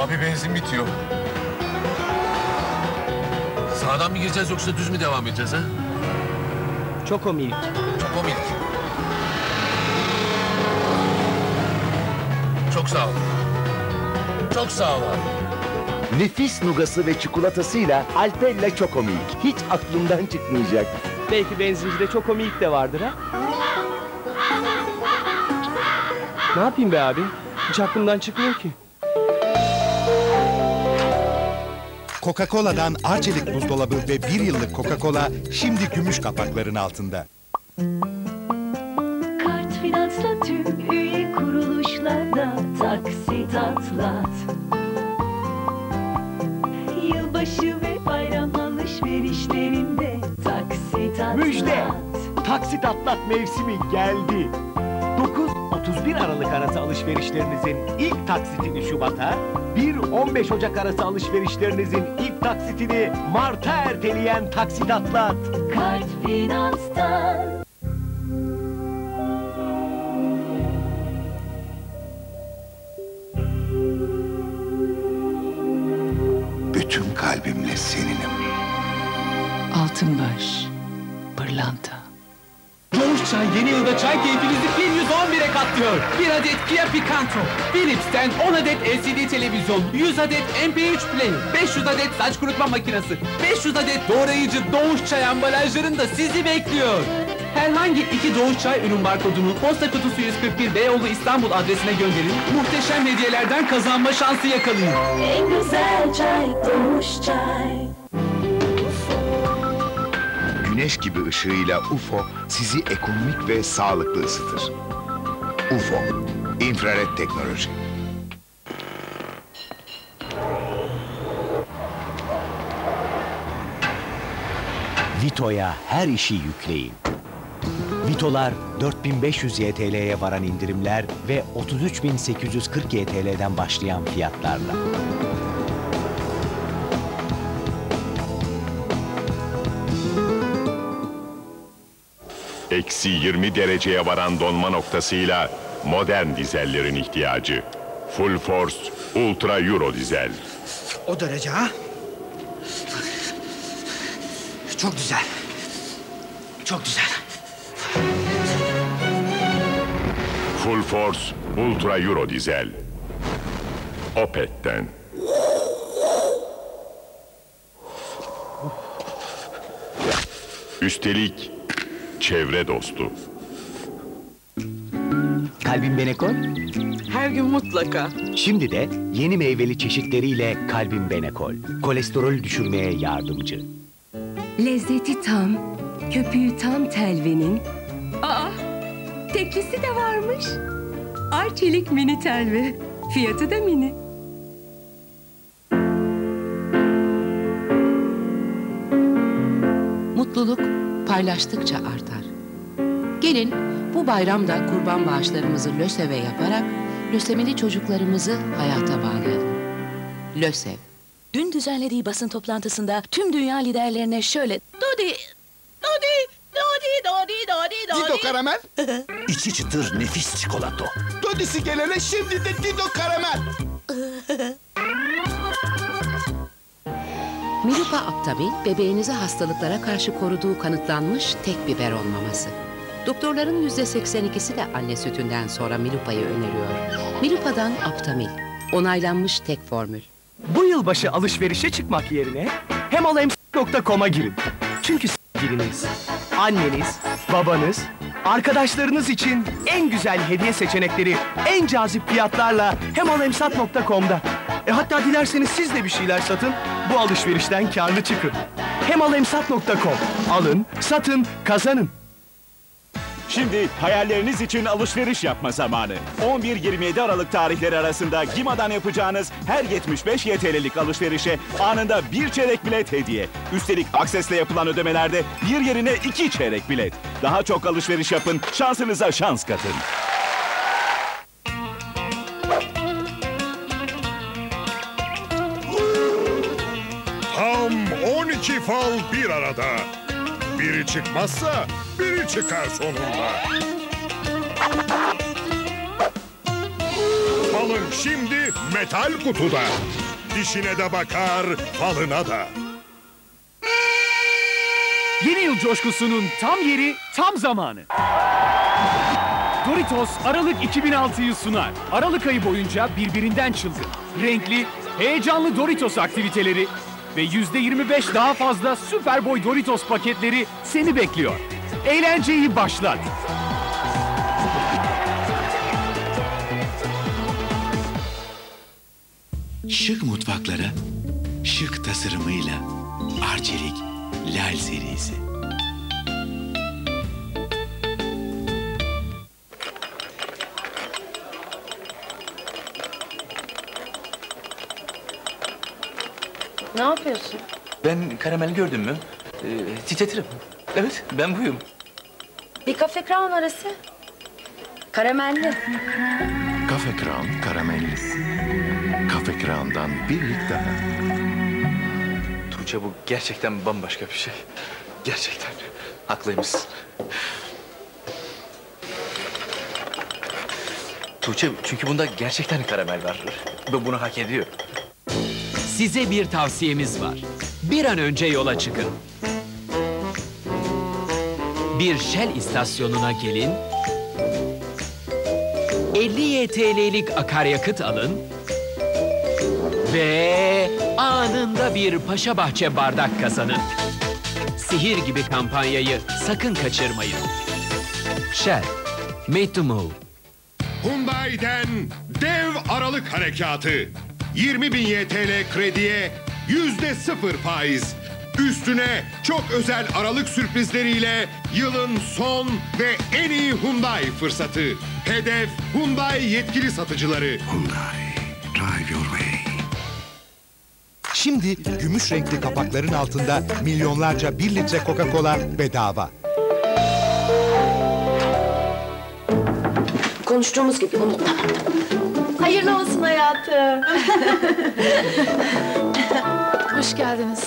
Abi benzin bitiyor. Sağdan mı gireceğiz yoksa düz mü devam edeceğiz ha? Çokomilk. Çokomilk. Çok sağ ol. Çok sağ ol abi. Nefis nugası ve çikolatasıyla Alpella Çokomilk. Hiç aklımdan çıkmayacak. Belki benzincide Çokomilk de vardır ha? Ne yapayım be abi? Hiç aklımdan çıkmıyor ki. Coca-Cola'dan Arçelik buzdolabı ve 1 yıllık Coca-Cola şimdi gümüş kapakların altında. Kart Finans'la tüm üye kuruluşlarda taksit atlat. Yılbaşı ve bayram alışverişlerinde taksit atlat. Müjde! Taksit atlat mevsimi geldi. 9-31 Aralık arası alışverişlerinizin ilk taksitini Şubat'a, 1-15 Ocak arası alışverişlerinizin ilk taksitini Mart'a erteleyen taksit atlat. Kart Finans'tan. Bütün kalbimle seninim. Altınbaş, pırlanta. Doğuş Çay yeni yılda çay keyfinizi 1111'e katlıyor. 1 adet Kia Picanto, Philips'ten 10 adet LCD televizyon, 100 adet MP3 player, 500 adet saç kurutma makinesi, 500 adet doğrayıcı Doğuş Çay ambalajlarında sizi bekliyor. Herhangi 2 Doğuş Çay ürün barkodunu posta kutusu 141 Beyoğlu İstanbul adresine gönderin. Muhteşem hediyelerden kazanma şansı yakalayın. En güzel çay Doğuş Çay. Güneş gibi ışığıyla UFO sizi ekonomik ve sağlıklı ısıtır. UFO, infrared teknoloji. Vito'ya her işi yükleyin. Vito'lar 4500 YTL'ye varan indirimler ve 33.840 YTL'den başlayan fiyatlarla. Eksi 20 dereceye varan donma noktasıyla modern dizellerin ihtiyacı. Full Force Ultra Euro dizel. O derece ha? Çok güzel. Çok güzel. Full Force Ultra Euro dizel. Opet'ten. Üstelik çevre dostu. Kalbin Benekol? Her gün mutlaka. Şimdi de yeni meyveli çeşitleriyle Kalbin Benekol. Kolesterol düşürmeye yardımcı. Lezzeti tam, köpüğü tam telvenin. Aa, teklisi de varmış. Arçelik mini telve. Fiyatı da mini. Mutluluk paylaştıkça artar. Gelin bu bayramda kurban bağışlarımızı LÖSEV'e yaparak lösemili çocuklarımızı hayata bağlayalım. LÖSEV. Dün düzenlediği basın toplantısında tüm dünya liderlerine şöyle... Dodi, Dido karamel. İçi çıtır nefis çikolata. Dodisi gelene şimdi de Dido karamel. Milupa Aptamil, bebeğinizi hastalıklara karşı koruduğu kanıtlanmış tek biberon maması. Doktorların %82'si de anne sütünden sonra Milupa'yı öneriyor. Milupa'dan Aptamil, onaylanmış tek formül. Bu yılbaşı alışverişe çıkmak yerine hemalemsa.com'a girin. Çünkü sevgiliniz, anneniz, babanız, arkadaşlarınız için en güzel hediye seçenekleri en cazip fiyatlarla hemalemsat.com'da. Hatta dilerseniz siz de bir şeyler satın, bu alışverişten kârlı çıkın. hemalemsat.com. Alın, satın, kazanın. Şimdi hayalleriniz için alışveriş yapma zamanı. 11-27 Aralık tarihleri arasında GİMA'dan yapacağınız her 75 YTL'lik alışverişe anında 1 çeyrek bilet hediye. Üstelik Akses'le yapılan ödemelerde bir yerine 2 çeyrek bilet. Daha çok alışveriş yapın, şansınıza şans katın. Tam 12 fal bir arada. Biri çıkmazsa biri çıkar sonunda. Falın şimdi metal kutuda. dişine de bakar, falına da. Yeni yıl coşkusunun tam yeri, tam zamanı. Doritos Aralık 2006'yı sunar. Aralık ayı boyunca birbirinden çılgın, renkli, heyecanlı Doritos aktiviteleri ve %25 daha fazla Süper Boy Doritos paketleri seni bekliyor. Eğlenceyi başlat. Şık mutfaklara, şık tasarımıyla Arçelik Lal serisi. Ne yapıyorsun? Ben karamel gördüm mü? Titretirim. Evet, ben buyum. Bir kafe crown arası. Karamelli. Kafe Crown karamelli. Kafe Crown'dan bir lig daha. Tuğçe bu gerçekten bambaşka bir şey. Gerçekten. Haklıymışsın. Tuğçe çünkü bunda gerçekten karamel var. Ve bunu hak ediyor. Size bir tavsiyemiz var. Bir an önce yola çıkın. Bir Shell istasyonuna gelin. 50 YTL'lik akaryakıt alın. Ve anında bir Paşabahçe bardak kazanın. Sihir gibi kampanyayı sakın kaçırmayın. Shell, made to move. Hyundai'den dev Aralık harekatı. 20.000 YTL krediye %0 faiz. Üstüne çok özel Aralık sürprizleriyle yılın son ve en iyi Hyundai fırsatı. Hedef Hyundai yetkili satıcıları. Hyundai, drive your way. Şimdi gümüş renkli kapakların altında milyonlarca 1 litre Coca-Cola bedava. Konuştuğumuz gibi unut. Hayırlı olsun hayatım. Hoş geldiniz.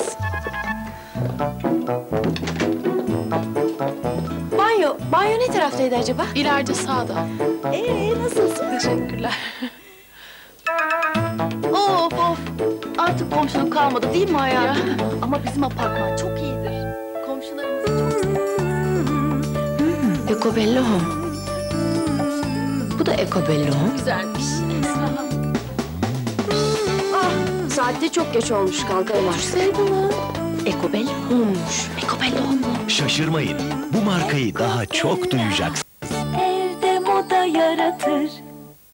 Banyo ne taraftaydı acaba? İleride sağda. Nasılsın? Teşekkürler. Of of. Artık komşuluk kalmadı değil mi hayatım? Ama bizim apartman çok iyidir. Komşularımızı çok severiz. Ecobello Home. Bu da Ecobello Home. Güzelmiş. Saatte çok geç olmuş kalkayım. Sevdim. Ecobello Home'muş. Ecobello Home. Şaşırmayın, bu markayı daha çok duyacaksınız. Evde moda yaratır